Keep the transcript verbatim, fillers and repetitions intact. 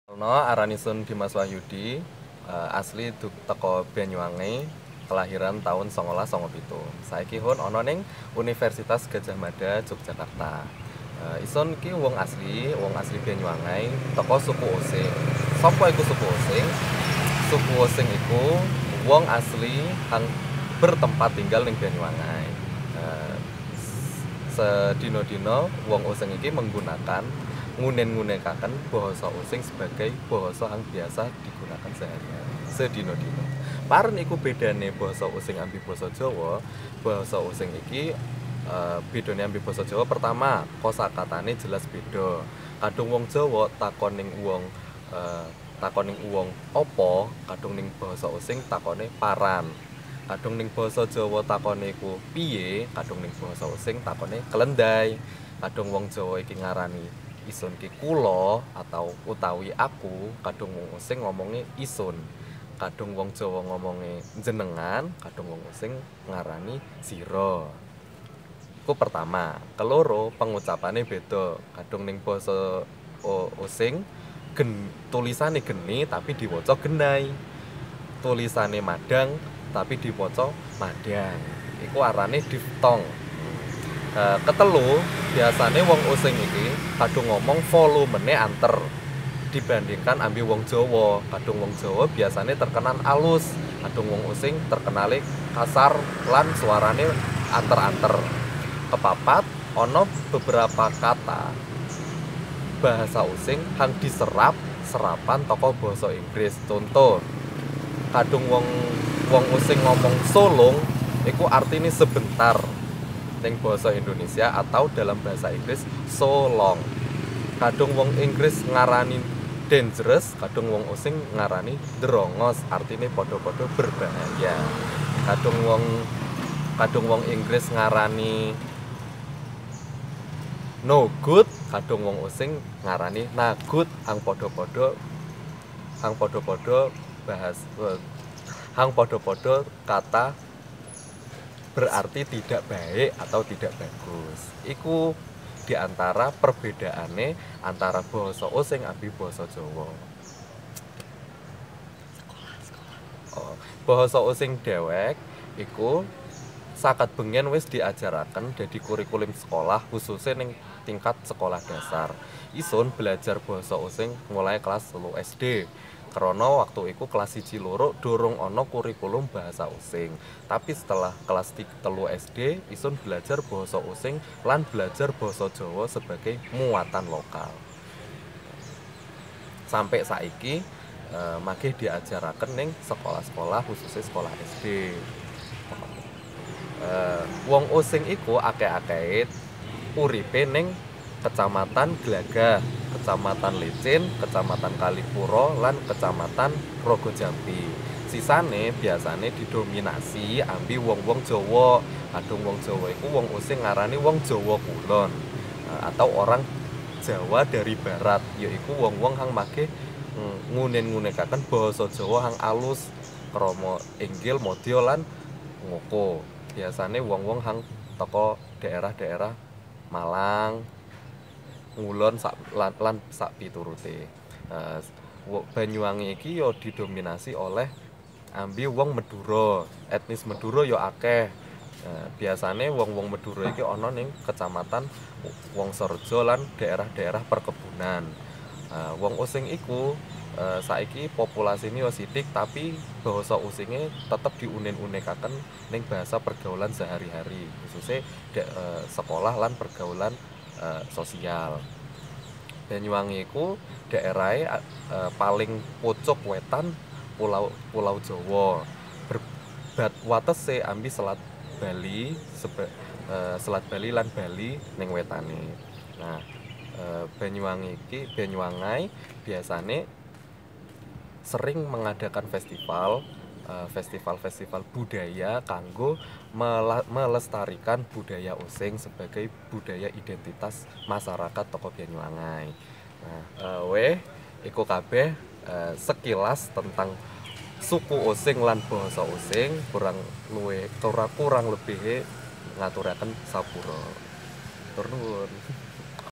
No, Aranisun Dimas Wahyudi, uh, asli teko Banyuwangi, kelahiran tahun songolas songo pitu. Saiki hun ana ning Universitas Gadjah Mada Yogyakarta. Uh, Isun ki wong asli, wong asli Banyuwangi, teko suku Osing. Sapa iku suku Osing? Suku Osing iku wong asli kang bertempat tinggal ning Banyuwangi. Uh, Sedino-dino wong Osing iki menggunakan ngunen-ngunekaken basa Osing sebagai basa yang biasa digunakan sehari-hari sedino-dino. Paren iku bedane basa Osing ambi basa Jawa. Basa Osing iki uh, bedane ambi basa Jawa, pertama kosakatane jelas beda. Kadung wong Jawa takon ning wong uh, takon ning wong apa, kadung ning basa Osing takone paran. Kadung ning basa Jawa takone iku piye, kadung ning basa Osing takone kelendai. Kadung wong Jawa iki ngarani isun ki kula atau utawi aku, kadung wong Osing ngomongnya isun. Kadung wong Jawa ngomongnya jenengan, kadung wong Osing ngarani sira. Iku pertama. Keloro, pengucapannya beda. Kadung ning basa Osing gen tulisane geni tapi diwaca genai. Tulisane madang tapi diwaca madang. Iku arane diftong. Uh, ketelu biasanya wong Osing iki kadung ngomong volumene anter dibandingkan ambil wong Jawa. Kadung wong Jawa biasanya terkenal alus, kadung wong Osing terkenal kasar lan suarane anter-anter. Kepapat ono beberapa kata bahasa Osing yang diserap serapan tokoh bahasa Inggris. Contoh, kadung wong wong Osing ngomong solong iku artinya sebentar ning bahasa Indonesia, atau dalam bahasa Inggris so long. Kadung wong Inggris ngarani dangerous, kadung wong Osing ngarani drongos, artinya podo-podo berbahaya. Kadung wong kadung wong Inggris ngarani no good, kadung wong Osing ngarani na good, hang podo-podo hang podo-podo bahas hang podo-podo kata berarti tidak baik atau tidak bagus. Iku diantara perbedaannya antara basa Osing ambi basa Jawa. Oh, basa Osing dewek iku sakat bengen wis diajaraken dadi kurikulum sekolah, khususnya ning tingkat sekolah dasar. Isun belajar basa Osing mulai kelas telu S D. Karena waktu itu kelas siji loro dorong ono kurikulum bahasa Osing. Tapi setelah kelas telu S D, isun belajar bahasa Osing lan belajar bahasa Jawa sebagai muatan lokal. Sampai saiki eh, makih diajaraken ning sekolah-sekolah, khususnya sekolah S D. Eh, wong Osing iku akeh-akeh uripe ning Kecamatan Glagah, Kecamatan Licin, Kecamatan Kalipuro, lan Kecamatan Rogojambi. Sisane biasane didominasi ambi wong-wong Jawa. Kadung wong Jawa iku wong Osing ngarani wong Jawa Kulon, atau orang Jawa dari barat, yaiku wong-wong hang make ngunen-ngunekaken basa Jawa hang alus, krama inggil, modya lan ngoko. Biasane wong-wong hang teko daerah-daerah Malang, Ngulon sak lan, lan sak piturute. Uh, Banyuwangi iki yo didominasi oleh ambi wong Madura. Etnis Madura yo akeh. Uh, biasane wong-wong Madura iki ana ning Kecamatan Wongsorejo lan daerah-daerah perkebunan. Uh, wong Osing iku uh, saiki populasine yo sithik, tapi basa Osinge tetep diunen-unekaken ning bahasa pergaulan sehari-hari, khususnya uh, sekolah lan pergaulan Uh, sosial. Banyuwangi iku daerahnya uh, paling pucuk wetan pulau Pulau Jawa. Berbat watese ambi Selat Bali, sebe, uh, Selat Bali lan Bali ning wetane. Nah, uh, Banyuwangi iki Banyuwangi biasane sering mengadakan festival festival-festival budaya kanggo melestarikan budaya Osing sebagai budaya identitas masyarakat toko Banyuwangi. Nah, uh, weh iku kabeh uh, sekilas tentang suku Osing lan basa Osing, kurang luwe kurang lebih ngaturaken sapura. Tur nuwun.